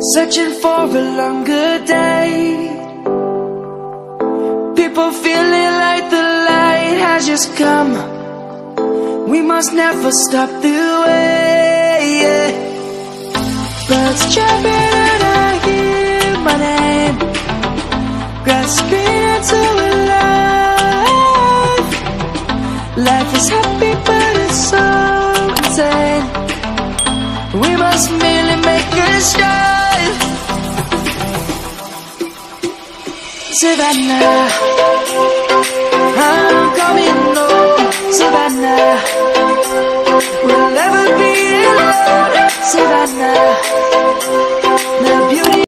Searching for a longer day. People feeling like the light has just come. We must never stop the way, yeah. Birds chirping and I hear my name, grasping into a life. Life is happy but it's so insane. We must merely make a start. Savannah, I'm coming home. Savannah,